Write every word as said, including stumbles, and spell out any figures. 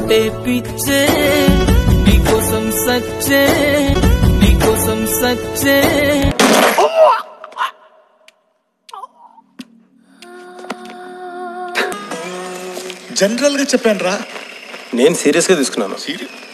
నువ్వంటే పిచ్చే నీకోసం సచ్చే నీకోసం సచ్చే జనరల్ గా చెప్పాను రా. నేను సీరియస్ గా తీసుకున్నాను. సీరియస్